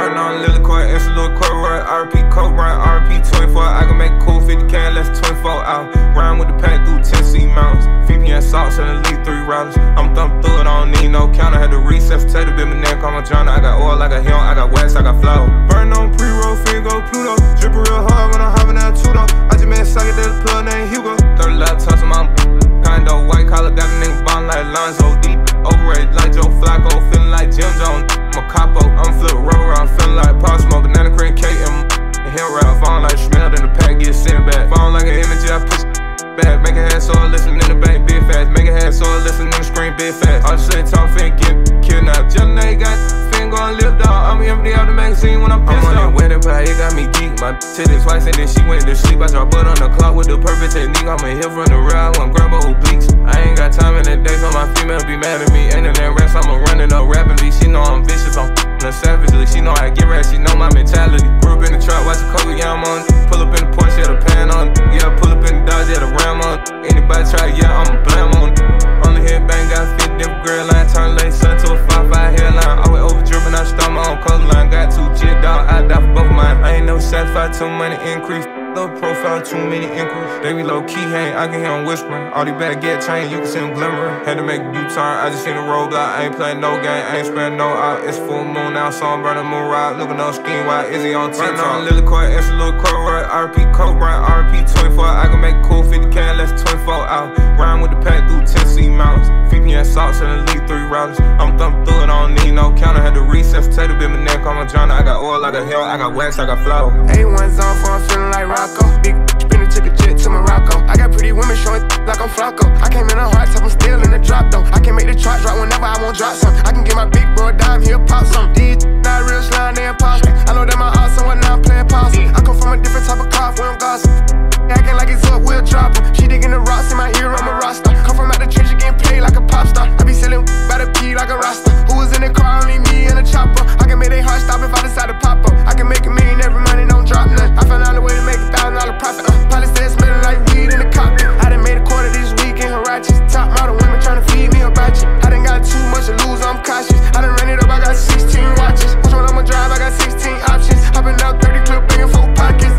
Burn on Lily Court, extra little court, right? RP Coke, right? RP 24. I can make cool 50K in less 24 hours. Rhyme with the pack through Tennessee mountains. VPN salts and elite 3 routers. I'm thumb through it, I don't need no counter. Had to recess, potato bit my neck, call my Johnny. I got oil, I got him, I got wax, I got flour. Burn on pre-roll, Figo, Pluto. Drip real hard when I'm hopping out Tudo. I just made a socket, there's a plug named Hugo. 30 laptops in my condo, white collar, got a nigga bond like Lonzo. Deep, overrated like Joe Flacco, feeling like Jim Jones. I'm a capo, I'm flip rover, I'm feeling like Pop Smoke, banana cream cake and hill rap. Falling like smelled in the pack, get sent back. Falling like an image, I push back. Make a head so I listen in the bank, big fast. Make a head so I listen in the screen, big fast. All shit talk, fin get kidnapped. Jelly night got fin gon' live dog. I'm empty out the magazine when I'm pissed off. I'm on that wedding pie, it got me geek. My titties twice and then she went to sleep. I drop butt on the clock with the perfect technique. I'm a hip from the ride, I'm grab her obliques. I ain't got time in the day, so my female be mad at me. Ain't in that rest, I'ma run it up rapidly. She know I'm vicious, I'm her savagely. She know I get right, she know my mentality. Grew up in the trap, watch the cover, yeah, I'm on. Pull up in the Porsche, yeah, the pan on. Yeah, pull up in the Dodge, yeah, the Ram on. Anybody try, yeah, I'ma blam on. On the head bang, got 50 different girl line. Turn late sun to a 5-5 hairline. Always over dripping, I start my own coastline. Got 2 G dog, I die for both of mine. I ain't never satisfied till money increase. Low profile, too many inquiries. They be low key, hang, I can hear them whispering. All these bad get chain, you can see them glimmering. Had to make a U-turn, I just seen a roadblock. I ain't playing no game, I ain't spending no out. It's full moon now, so I'm burning moon ride. Looking on scheme, why is he on TikTok? Burn on Lily Court, extra little court, right? RP Coke, right? RP 24. I can make cool 50K in less 24 hours. Rhyme with the pack through Tennessee mountains. VPN salts and elite 3 routers. I'm thumb through it, I don't need no counter. Had to recess, potato bit my neck, call my Johnny. I got oil, I got hell, I got wax, I got flour. A1's on for I'm feeling like Rocco. Big spinner, took a jet to Morocco. I got pretty women showing like I'm Flacco. I came in a hard top, I'm still in the drop though. I can make the chart drop whenever I want drop some. I can get my big bro a dime, he'll pop some. These not real slime, they imposter. I know that my odds somewhere now I'm playing possum. I come from a different type of cloth, we don't gossip. Acting like it's up, we'll drop em. She digging the rocks in my ear, I'm a roster. Come from out the trench, getting paid like a pop star. I be selling by the P like a roster. Who was in the car, only me and a chopper. I can make they heart stop if I decide to pop up. I can make $1 million every money, don't drop none. I found out a way to make $1,000 profit. Probably said smelling like weed in the cockpit. I done made a quarter this week in Harachis. Top model women tryna feed me hibachi. I done got too much to lose, I'm cautious. I done ran it up, I got 16 watches. Which one I'ma drive, I got 16 options. Hopping out 30 clip, bringing 4 pockets.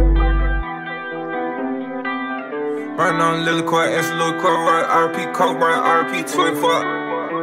Burn on Lily Court, extra little court, right? RP Coke, right? RP 24.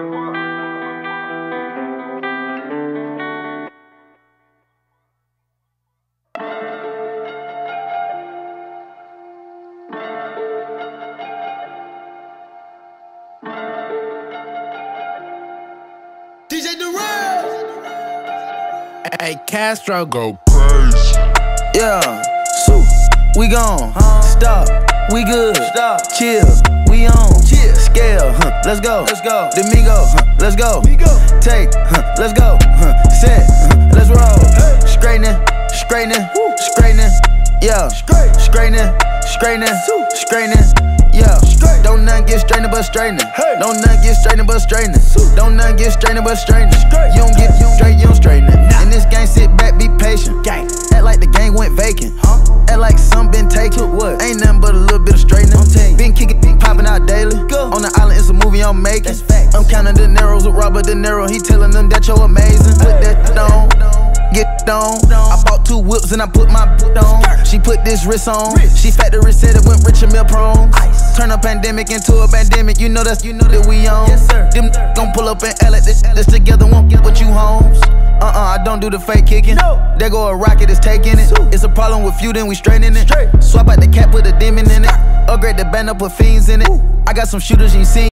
DJ Durant. Hey, Castro, Go crazy. yeah. So, we gone. Stop. We good. Stop. Chill. We on. Chill. Scale. Let's go. Let's go. Domingo. Let's go. We go. Take. Let's go. Set. Let's roll. Hey. Straightening. Straightening. Straightening. Yeah. Straight. Straightening. Straightening. Sue. Straightening. Yeah. Straight. Don't nothing get straightening but straightening. Hey. Don't nothing get straightening but straightening. Sue. Don't nothing get straightening but straightening. Straight. You don't get straight, you don't straighten it. Nah. In this game, sit back, be patient. Gang. Act like the game went vacant. Huh? Act like some been taken. What? Ain't nothing but a little bit of straightening. Been kicking, been popping out daily. Go. On the island, it's a movie I'm making. That's facts. I'm counting the narrows with Robert De Niro. He telling them that you're amazing. Put that on. Get on. I bought 2 whips and I put my boot on. She put this wrist on. She factory said it went rich and meal prone. Ice. Turn a pandemic into a pandemic. You know that we on. Yes, sir. Them gon' pull up and L at this together won't get what you homes. I don't do the fake kicking. No. There go a rocket, it's taking it. Sue. It's a problem with you, then we straightening it. Straight. Swap out the cap, put a demon in it. Upgrade the band up, put fiends in it. I got some shooters you ain't seen.